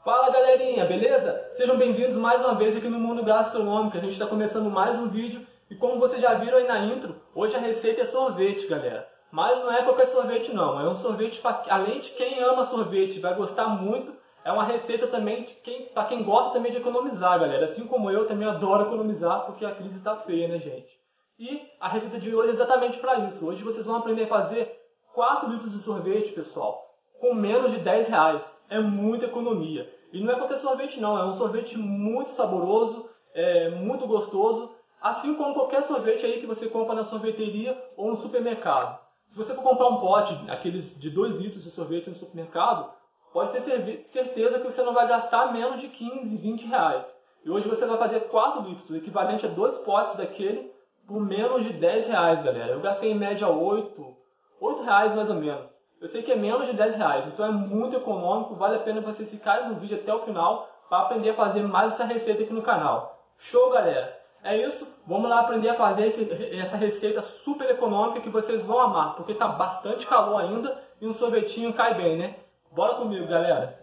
Fala galerinha, beleza? Sejam bem-vindos mais uma vez aqui no Mundo Gastronômico. A gente está começando mais um vídeo e como vocês já viram aí na intro, hoje a receita é sorvete, galera. Mas não é qualquer sorvete não, é um sorvete além de quem ama sorvete vai gostar muito, é uma receita também para quem gosta também de economizar, galera. Assim como eu também adoro economizar porque a crise tá feia, né, gente? E a receita de hoje é exatamente para isso. Hoje vocês vão aprender a fazer 4 litros de sorvete, pessoal, com menos de 10 reais. É muita economia. E não é qualquer sorvete não, é um sorvete muito saboroso, muito gostoso, assim como qualquer sorvete aí que você compra na sorveteria ou no supermercado. Se você for comprar um pote, aqueles de 2 litros de sorvete no supermercado, pode ter certeza que você não vai gastar menos de 15, 20 reais. E hoje você vai fazer 4 litros, o equivalente a 2 potes daquele, por menos de 10 reais, galera. Eu gastei em média 8 reais mais ou menos. Eu sei que é menos de 10 reais, então é muito econômico, vale a pena vocês ficarem no vídeo até o final para aprender a fazer mais essa receita aqui no canal. Show, galera? É isso, vamos lá aprender a fazer essa receita super econômica que vocês vão amar, porque tá bastante calor ainda e um sorvetinho cai bem, né? Bora comigo, galera!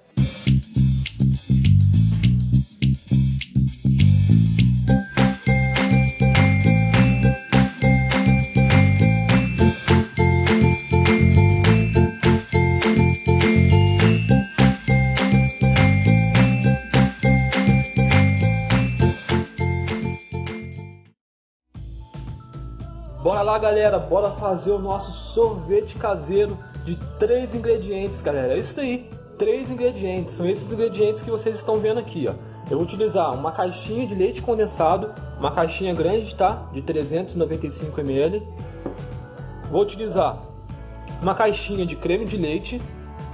Bora lá, galera, bora fazer o nosso sorvete caseiro de 3 ingredientes, galera. É isso aí, 3 ingredientes, são esses ingredientes que vocês estão vendo aqui, ó. Eu vou utilizar uma caixinha de leite condensado, uma caixinha grande, tá? De 395 ml. Vou utilizar uma caixinha de creme de leite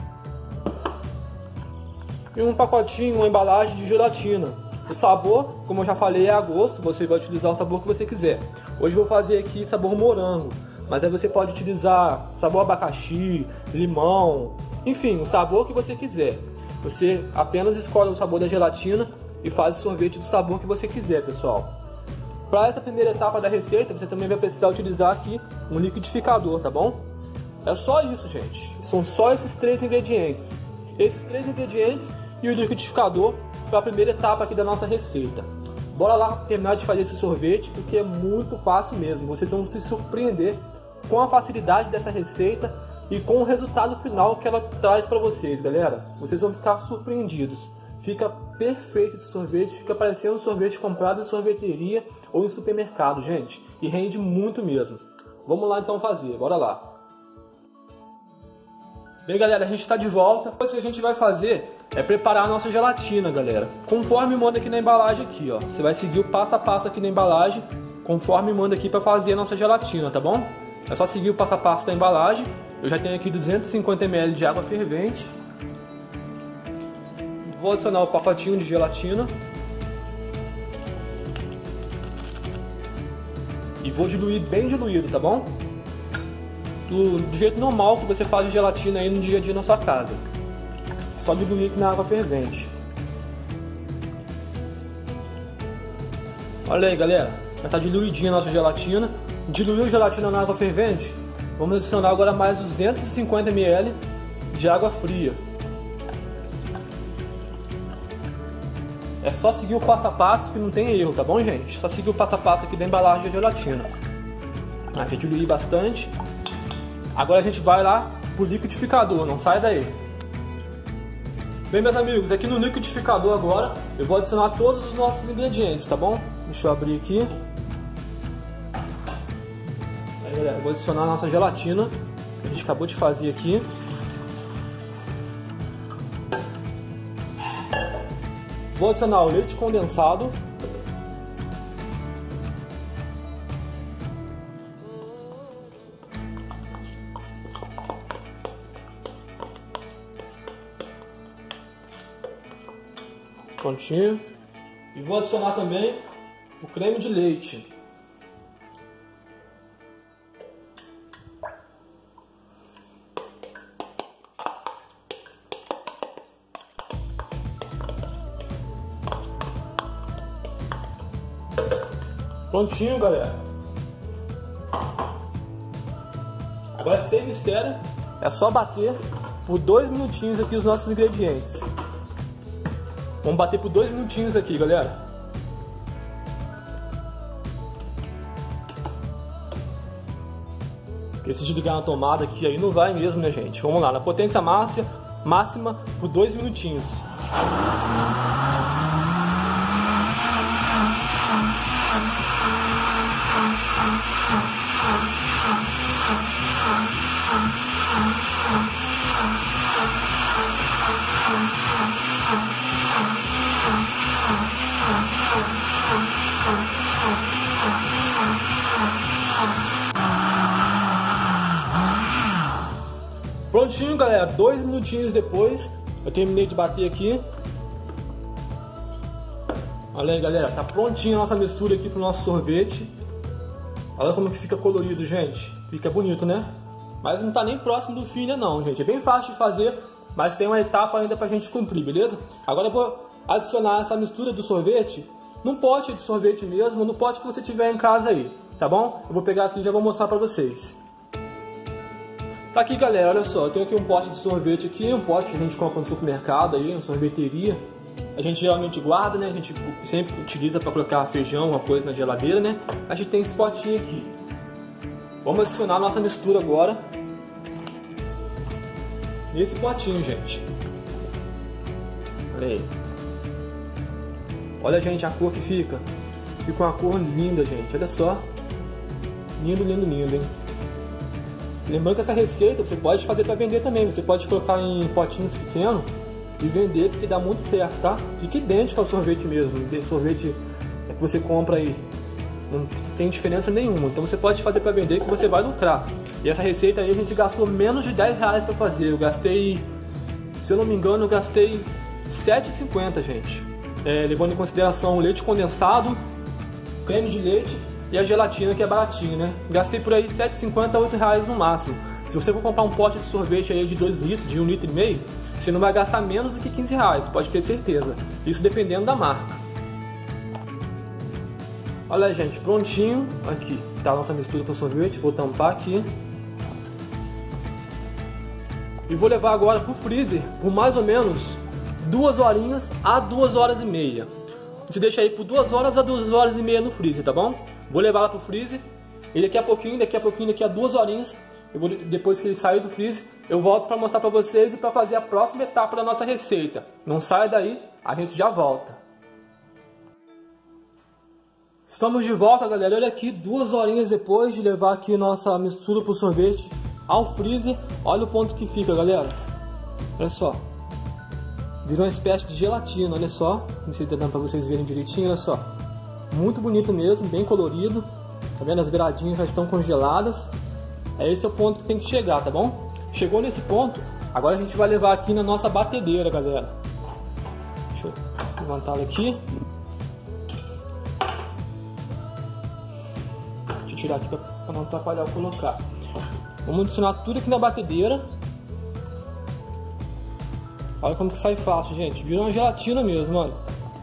e um pacotinho, uma embalagem de gelatina. O sabor, como eu já falei, é a gosto, você vai utilizar o sabor que você quiser. Hoje eu vou fazer aqui sabor morango, mas aí você pode utilizar sabor abacaxi, limão, enfim, o sabor que você quiser. Você apenas escolhe o sabor da gelatina e faz o sorvete do sabor que você quiser, pessoal. Para essa primeira etapa da receita, você também vai precisar utilizar aqui um liquidificador, tá bom? É só isso, gente. São só esses 3 ingredientes. Esses 3 ingredientes e o liquidificador para a primeira etapa aqui da nossa receita. Bora lá terminar de fazer esse sorvete, porque é muito fácil mesmo. Vocês vão se surpreender com a facilidade dessa receita e com o resultado final que ela traz para vocês, galera. Vocês vão ficar surpreendidos. Fica perfeito esse sorvete, fica parecendo um sorvete comprado em sorveteria ou em supermercado, gente. E rende muito mesmo. Vamos lá então fazer, bora lá. Bem, galera, a gente está de volta. O que a gente vai fazer é preparar a nossa gelatina, galera. Conforme manda aqui na embalagem aqui, ó. Você vai seguir o passo a passo aqui na embalagem, conforme manda aqui para fazer a nossa gelatina, tá bom? É só seguir o passo a passo da embalagem. Eu já tenho aqui 250 ml de água fervente. Vou adicionar o pacotinho de gelatina. E vou diluir bem diluído, tá bom? Do jeito normal que você faz de gelatina aí no dia a dia na sua casa. Só diluir aqui na água fervente. Olha aí, galera, já está diluidinha a nossa gelatina. Diluiu a gelatina na água fervente. Vamos adicionar agora mais 250 ml de água fria. É só seguir o passo a passo que não tem erro, tá bom, gente? Só seguir o passo a passo aqui da embalagem de gelatina. Aqui diluir bastante. Agora a gente vai lá pro liquidificador, não sai daí. Bem, meus amigos, aqui no liquidificador agora eu vou adicionar todos os nossos ingredientes, tá bom? Deixa eu abrir aqui. Aí, galera, eu vou adicionar a nossa gelatina que a gente acabou de fazer aqui. Vou adicionar o leite condensado. Prontinho. E vou adicionar também o creme de leite. Prontinho, galera. Agora, sem mistério, é só bater por 2 minutinhos aqui os nossos ingredientes. Vamos bater por 2 minutinhos aqui, galera. Esqueci de ligar na tomada aqui, aí não vai mesmo, né, gente? Vamos lá, na potência máxima por 2 minutinhos. Prontinho, galera, 2 minutinhos depois eu terminei de bater aqui. Olha aí, galera, tá prontinha a nossa mistura aqui pro nosso sorvete. Olha como que fica colorido, gente. Fica bonito, né? Mas não tá nem próximo do fim ainda não, gente. É bem fácil de fazer, mas tem uma etapa ainda pra gente cumprir, beleza? Agora eu vou adicionar essa mistura do sorvete num pote de sorvete mesmo, no pote que você tiver em casa aí, tá bom? Eu vou pegar aqui e já vou mostrar pra vocês. Tá aqui, galera, olha só, eu tenho aqui um pote de sorvete aqui, um pote que a gente compra no supermercado aí, na sorveteria. A gente geralmente guarda, né, a gente sempre utiliza para colocar feijão, alguma coisa na geladeira, né. A gente tem esse potinho aqui. Vamos adicionar a nossa mistura agora nesse potinho, gente. Olha aí. Olha, gente, a cor que fica. Fica uma cor linda, gente, olha só. Lindo, lindo, lindo, hein. Lembrando que essa receita você pode fazer para vender também. Você pode colocar em potinhos pequenos e vender, porque dá muito certo, tá? Fica idêntico ao sorvete mesmo. O sorvete que você compra aí não tem diferença nenhuma. Então você pode fazer para vender que você vai lucrar. E essa receita aí a gente gastou menos de R$10 para fazer. Eu gastei, se eu não me engano, eu gastei R$7,50, gente. Levando em consideração o leite condensado, creme de leite e a gelatina, que é baratinho, né? Gastei por aí R$7,50 a R$8 no máximo. Se você for comprar um pote de sorvete aí de 2 litros, de 1,5 litro, você não vai gastar menos do que R$15, pode ter certeza. Isso dependendo da marca. Olha, gente, prontinho. Aqui tá a nossa mistura para sorvete. Vou tampar aqui. E vou levar agora pro freezer por mais ou menos 2 horinhas a 2 horas e meia. Você deixa aí por 2 horas a 2 horas e meia no freezer, tá bom? Vou levar lá pro freezer e daqui a pouquinho, daqui a 2 horinhas, depois que ele sair do freezer, eu volto para mostrar para vocês e para fazer a próxima etapa da nossa receita. Não saia daí, a gente já volta. Estamos de volta, galera. Olha aqui, 2 horinhas depois de levar aqui nossa mistura pro sorvete ao freezer. Olha o ponto que fica, galera. Olha só. Virou uma espécie de gelatina, olha só. Não sei se dá para vocês verem direitinho, olha só. Muito bonito mesmo, bem colorido. Tá vendo? As beiradinhas já estão congeladas. Esse é o ponto que tem que chegar, tá bom? Chegou nesse ponto, agora a gente vai levar aqui na nossa batedeira, galera. Deixa eu levantá-la aqui. Deixa eu tirar aqui para não atrapalhar eu colocar. Vamos adicionar tudo aqui na batedeira. Olha como que sai fácil, gente. Virou uma gelatina mesmo, olha.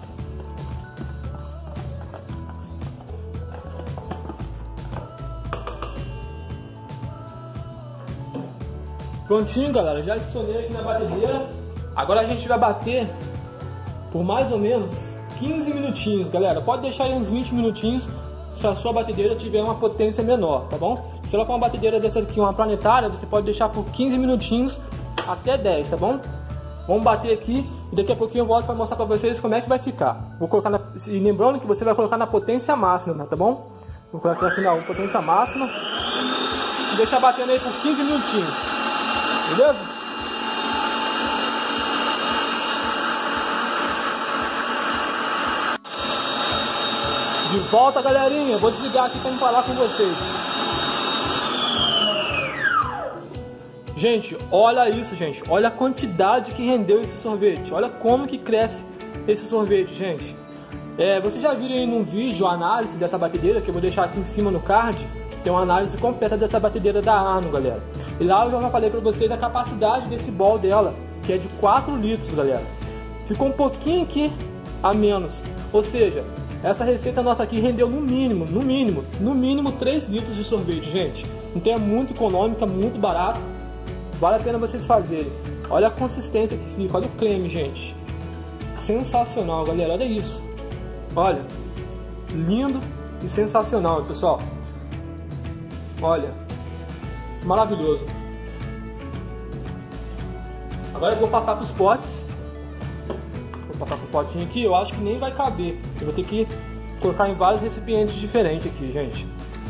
Prontinho, galera, já adicionei aqui na batedeira. Agora a gente vai bater por mais ou menos 15 minutinhos, galera. Pode deixar aí uns 20 minutinhos se a sua batedeira tiver uma potência menor, tá bom? Se ela for uma batedeira dessa aqui, uma planetária, você pode deixar por 15 minutinhos até 10, tá bom? Vamos bater aqui e daqui a pouquinho eu volto para mostrar para vocês como é que vai ficar. Vou colocar e lembrando que você vai colocar na potência máxima, tá bom? Vou colocar aqui na potência máxima e deixar batendo aí por 15 minutinhos. Beleza? De volta, galerinha. Vou desligar aqui para falar com vocês. Gente, olha isso, gente. Olha a quantidade que rendeu esse sorvete. Olha como que cresce esse sorvete, gente. Vocês já viram aí num vídeo a análise dessa batedeira, que eu vou deixar aqui em cima no card. Tem uma análise completa dessa batedeira da Arno, galera. E lá eu já falei pra vocês a capacidade desse bol dela, que é de 4 litros, galera. Ficou um pouquinho aqui a menos. Ou seja, essa receita nossa aqui rendeu no mínimo 3 litros de sorvete, gente. Então é muito econômica, muito barato. Vale a pena vocês fazerem. Olha a consistência que fica, olha o creme, gente. sensacional, galera. Olha isso. Olha, lindo e sensacional, pessoal. Olha, maravilhoso. Agora eu vou passar para os potes. Vou passar para o potinho aqui. Eu acho que nem vai caber. Eu vou ter que colocar em vários recipientes diferentes aqui, gente.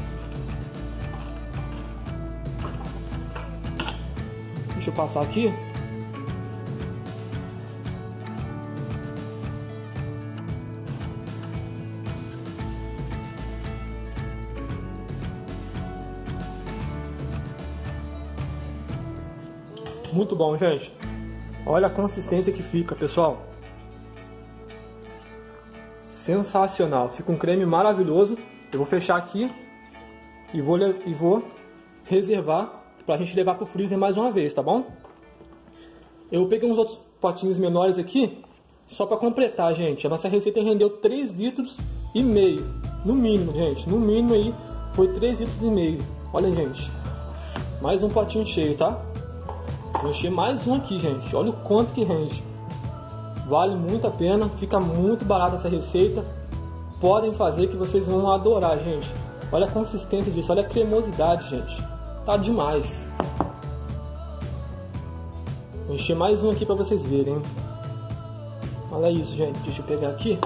Deixa eu passar aqui. Muito bom, gente. Olha a consistência que fica, pessoal. Sensacional. Fica um creme maravilhoso. Eu vou fechar aqui e vou reservar pra gente levar pro freezer mais uma vez, tá bom? Eu peguei uns outros potinhos menores aqui, só pra completar, gente. A nossa receita rendeu 3,5 litros. No mínimo, gente. No mínimo aí foi 3,5 litros. Olha, gente. Mais um potinho cheio, tá? Vou encher mais um aqui, gente. Olha o quanto que rende. Vale muito a pena. Fica muito barata essa receita. Podem fazer que vocês vão adorar, gente. Olha a consistência disso. Olha a cremosidade, gente. Tá demais. Vou encher mais um aqui pra vocês verem. Olha isso, gente. Deixa eu pegar aqui.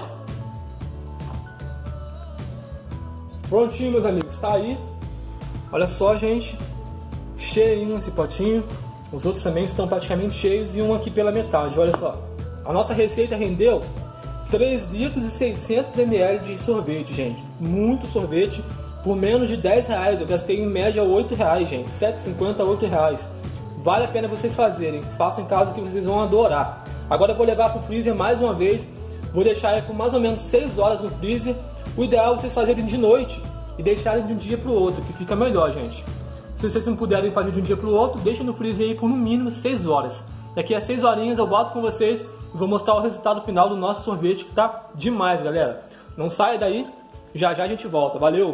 Prontinho, meus amigos. Tá aí. Olha só, gente. Cheinho esse potinho. Os outros também estão praticamente cheios e um aqui pela metade, olha só. A nossa receita rendeu 3 litros e 600 ml de sorvete, gente. Muito sorvete por menos de 10 reais. Eu gastei em média 8 reais, gente. 7,50 a 8 reais. Vale a pena vocês fazerem. Façam em casa que vocês vão adorar. Agora eu vou levar para o freezer mais uma vez. Vou deixar ele por mais ou menos 6 horas no freezer. O ideal é vocês fazerem de noite e deixarem de um dia para o outro, que fica melhor, gente. Se vocês não puderem fazer de um dia para o outro, deixem no freezer aí por no mínimo 6 horas. Daqui a 6 horinhas eu volto com vocês e vou mostrar o resultado final do nosso sorvete, que tá demais, galera. Não saia daí, já já a gente volta. Valeu!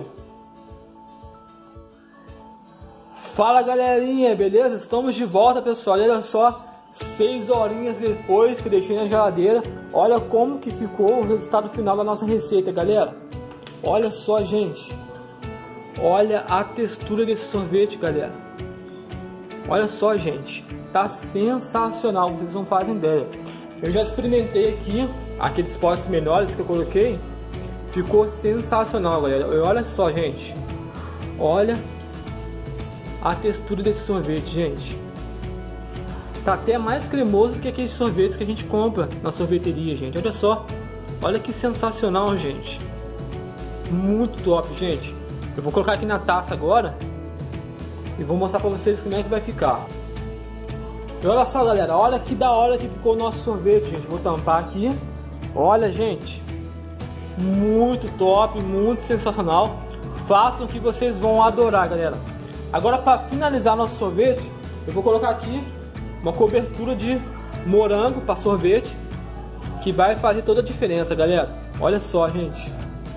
Fala, galerinha, beleza? Estamos de volta, pessoal. Olha só, 6 horinhas depois que eu deixei na geladeira. Olha como que ficou o resultado final da nossa receita, galera. Olha só, gente. Olha a textura desse sorvete, galera. Olha só, gente. Tá sensacional, vocês não fazem ideia. Eu já experimentei aqui aqueles potes menores que eu coloquei. Ficou sensacional, galera. Olha só, gente. Olha a textura desse sorvete, gente. Tá até mais cremoso do que aqueles sorvetes que a gente compra na sorveteria, gente. Olha só. Olha que sensacional, gente. Muito top, gente. Eu vou colocar aqui na taça agora e vou mostrar pra vocês como é que vai ficar. E olha só, galera, olha que da hora que ficou o nosso sorvete, gente. Vou tampar aqui. Olha, gente, muito top, muito sensacional. Façam que vocês vão adorar, galera. Agora, para finalizar nosso sorvete, eu vou colocar aqui uma cobertura de morango para sorvete, que vai fazer toda a diferença, galera. Olha só, gente.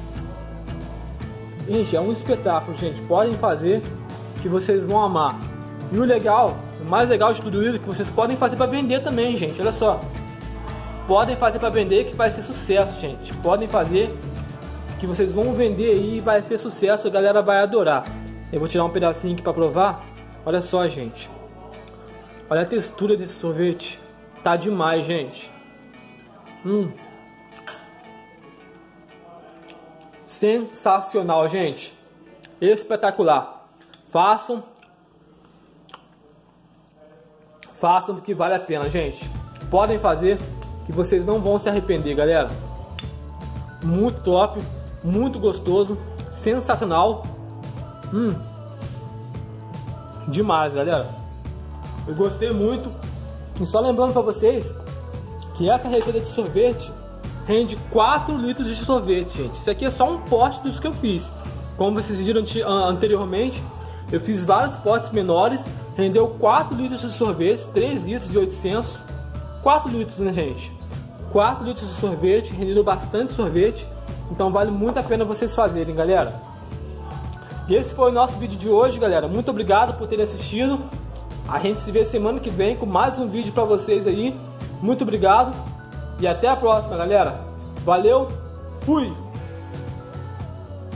Gente, é um espetáculo, gente. Podem fazer que vocês vão amar. E o mais legal de tudo isso é que vocês podem fazer para vender também, gente. Olha só. Podem fazer para vender que vai ser sucesso, gente. Podem fazer que vocês vão vender aí e vai ser sucesso. A galera vai adorar. Eu vou tirar um pedacinho aqui para provar. Olha só, gente. Olha a textura desse sorvete. Tá demais, gente. Sensacional, gente. Espetacular. Façam porque vale a pena, gente. Podem fazer que vocês não vão se arrepender, galera. Muito top, muito gostoso, sensacional. Demais, galera. Eu gostei muito. E só lembrando para vocês que essa receita de sorvete rende 4 litros de sorvete, gente. Isso aqui é só um pote dos que eu fiz. Como vocês viram anteriormente, eu fiz vários potes menores. Rendeu 4 litros de sorvete, 3 litros e 800. 4 litros, né, gente? 4 litros de sorvete, rendendo bastante sorvete. Então vale muito a pena vocês fazerem, galera. E esse foi o nosso vídeo de hoje, galera. Muito obrigado por terem assistido. A gente se vê semana que vem com mais um vídeo pra vocês aí. Muito obrigado E até a próxima, galera. Valeu, fui!